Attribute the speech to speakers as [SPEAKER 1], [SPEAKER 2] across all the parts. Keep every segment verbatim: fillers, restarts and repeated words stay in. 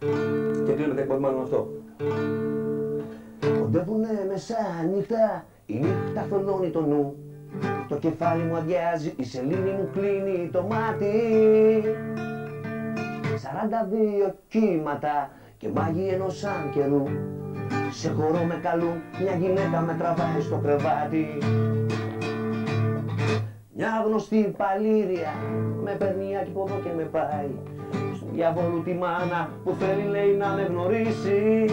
[SPEAKER 1] Και κλείνουμε τα εκπομπή με αυτό.
[SPEAKER 2] Κοντεύουνε μεσάνυχτα, η νύχτα θολώνει το νου. Το κεφάλι μου αδειάζει, η σελήνη μου κλείνει το μάτι. Σαράντα δύο κύματα και μάγοι ενός καιρού. Σε χορό με καλούν, μια γυναίκα με τραβάει στο κρεβάτι. Μια γνωστή παλήρια με παίρνει από εδώ και με πάει στον διαβόλου τη μάνα που θέλει, λέει, να με γνωρίσει.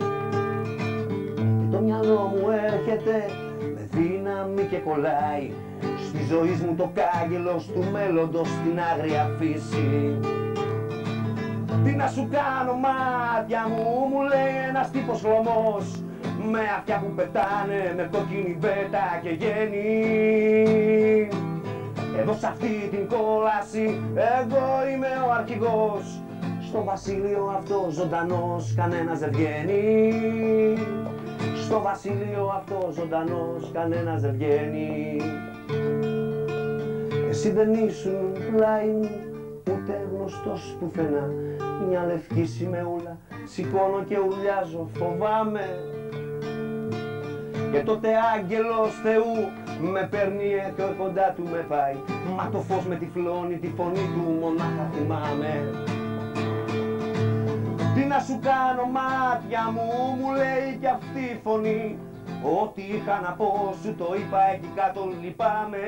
[SPEAKER 2] Και το μυαλό μου έρχεται με δύναμη και κολλάει στη ζωή μου το κάγκελος του μέλλοντος στην άγρια φύση. Τι να σου κάνω μάτια μου, μου λέει ένας τύπος χλωμός, με αυτιά που πετάνε με κόκκινη βέτα και γέννη. Εδώ σ' αυτή την κόλαση εγώ είμαι ο αρχηγός. Στο βασίλειο αυτό ζωντανός κανένας δεν βγαίνει. Στο βασίλειο αυτό ζωντανός κανένας δεν βγαίνει. Εσύ δεν ήσουν πλάι μου, ούτε γνωστός πουθενά. Μια λευκή σημεούλα σηκώνω και ουρλιάζω, φοβάμαι. Και τότε άγγελος Θεού με παίρνει και κοντά του με πάει. Μα το φως με τυφλώνει, τη φωνή του μονάχα θυμάμαι. Τι να σου κάνω μάτια μου, μου λέει κι αυτή η φωνή. Ό,τι είχα να πω σου το είπα, εκεί κάτω λυπάμαι.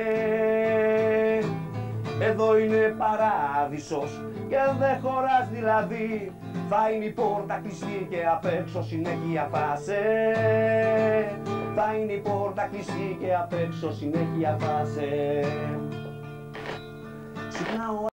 [SPEAKER 2] Εδώ είναι παράδεισος και δεν χωράς δηλαδή. Θα είναι η πόρτα κλειστή και απ' έξω συνέχεια φάσε. Θα είναι η πόρτα κλειστή και απ' έξω συνέχεια φάσε. Ξυπνάω